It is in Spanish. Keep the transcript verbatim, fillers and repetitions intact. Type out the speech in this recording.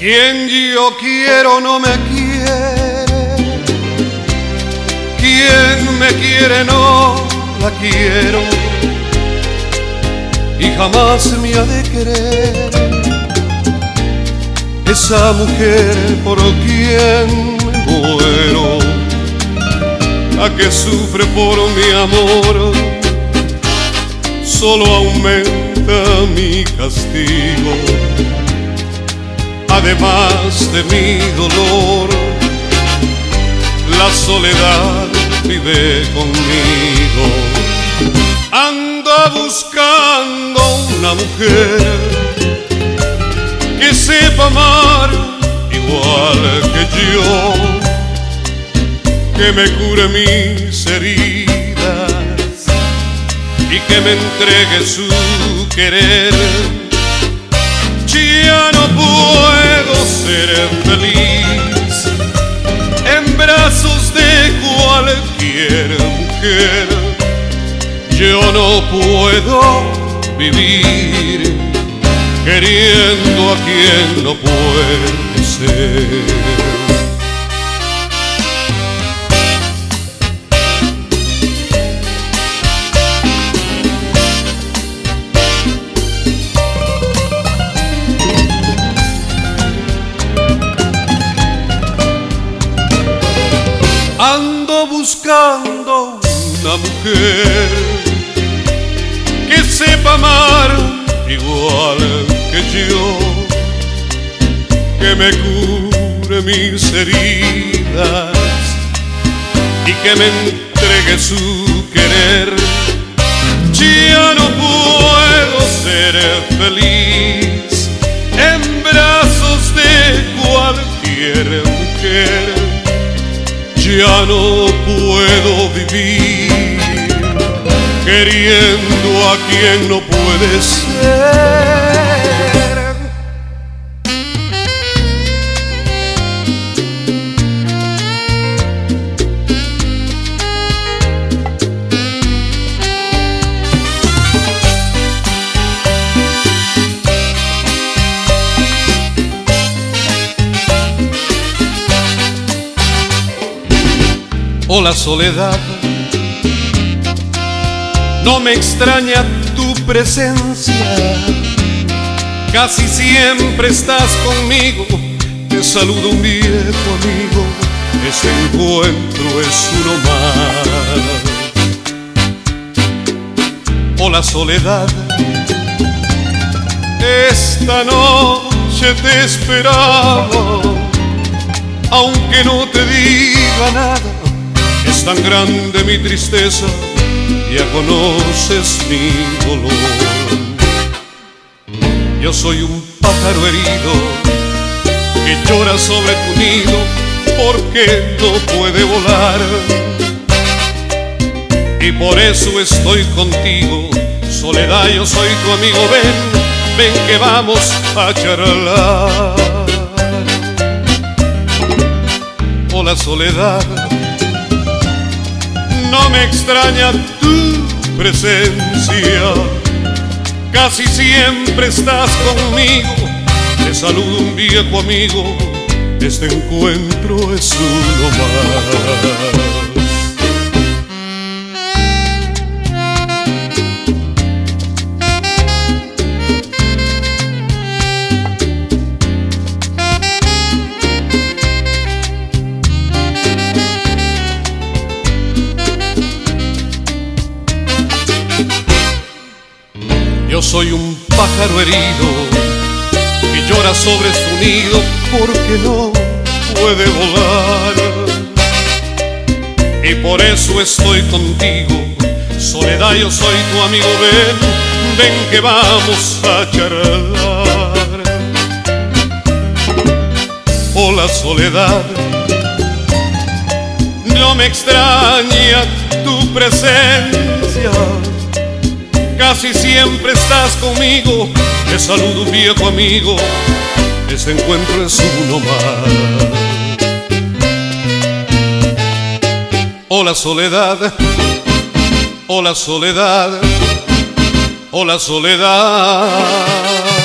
Quien yo quiero no me quiere, quien me quiere no la quiero y jamás me ha de querer. Esa mujer por quien me muero, la que sufre por mi amor, solo aumenta mi castigo. Además de mi dolor, la soledad vive conmigo. Anda buscando una mujer que sepa amar igual que yo, que me cure mis heridas y que me entregue su querer. Ya no puedo ser feliz en brazos de cualquier mujer. Yo no puedo vivir queriendo a quien no puede ser. Ando buscando una mujer que sepa amar igual que yo, que me cure mis heridas y que me entregue su querer. Ya no puedo ser feliz en brazos de cualquier mujer. Ya no puedo vivir queriendo a quien no puede ser. Oh, la soledad, no me extraña tu presencia, casi siempre estás conmigo. Te saludo un viejo amigo, ese encuentro es uno más. Oh, la soledad, esta noche te esperaba, aunque no te diga nada. Es tan grande mi tristeza, ya conoces mi dolor. Yo soy un pájaro herido que llora sobre tu nido porque no puede volar. Y por eso estoy contigo, soledad, yo soy tu amigo. Ven, ven que vamos a charlar. Oh, la soledad, no me extraña tu presencia, casi siempre estás conmigo. Te saludo un viejo amigo, este encuentro es uno más. Yo soy un pájaro herido que llora sobre su nido porque no puede volar. Y por eso estoy contigo, soledad, yo soy tu amigo. Ven, ven que vamos a charlar. Oh, la soledad, no me extraña tu presencia, casi siempre estás conmigo. Te saludo un viejo amigo, este encuentro es uno más. Oh, la soledad, oh, la soledad, oh, la soledad.